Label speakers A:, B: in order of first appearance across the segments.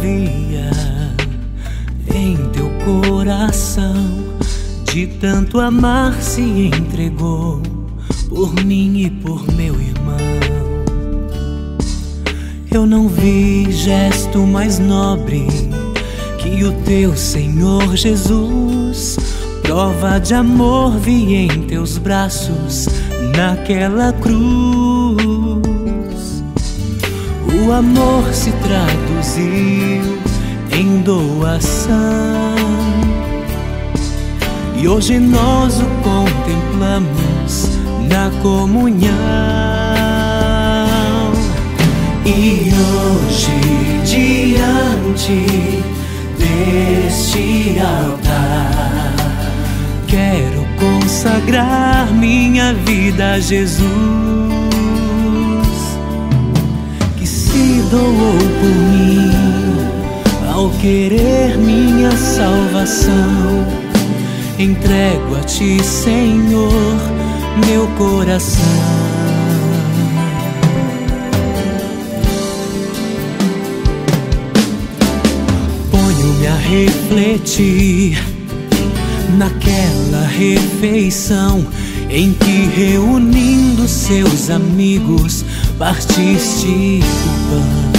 A: havia em teu coração. De tanto amar se entregou por mim e por meu irmão. Eu não vi gesto mais nobre que o teu Senhor Jesus. Prova de amor vi em teus braços naquela cruz. O amor se traduziu em doação, e hoje nós o contemplamos na comunhão. E hoje, diante deste altar, quero consagrar minha vida a Jesus, que se doou por mim ao querer minha salvação. Entrego a ti, Senhor, meu coração. Ponho-me a refletir naquela refeição em que, reunindo seus amigos, partiste o pão.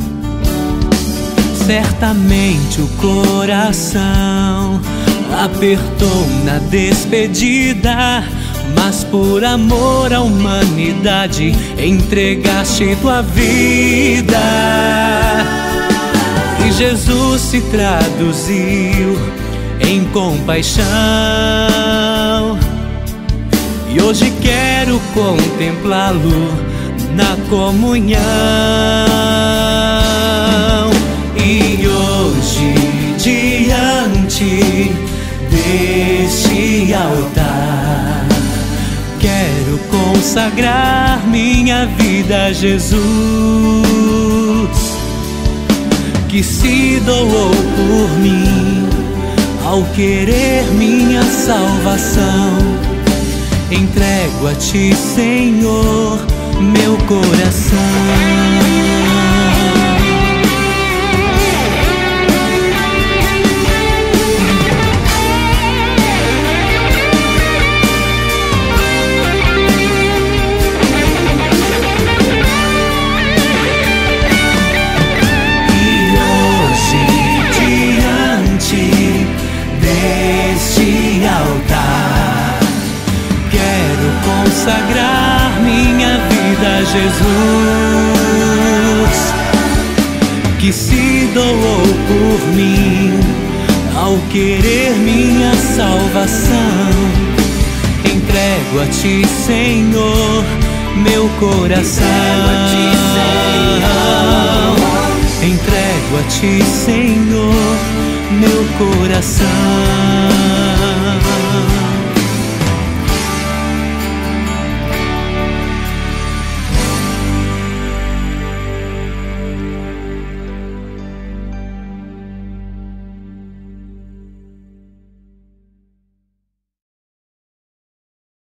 A: Certamente o coração apertou na despedida, mas por amor à humanidade entregaste tua vida. E Jesus se traduziu em compaixão, e hoje quero contemplá-lo na comunhão. E hoje, diante deste altar, quero consagrar minha vida a Jesus, que se doou por mim ao querer minha salvação. Entrego a ti, Senhor, meu coração. Consagrar minha vida a Jesus, que se doou por mim ao querer minha salvação. Entrego a ti, Senhor, meu coração. Entrego a ti, Senhor, meu coração.